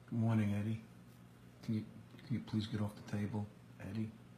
Good morning, Eddie. Can you please get off the table, Eddie?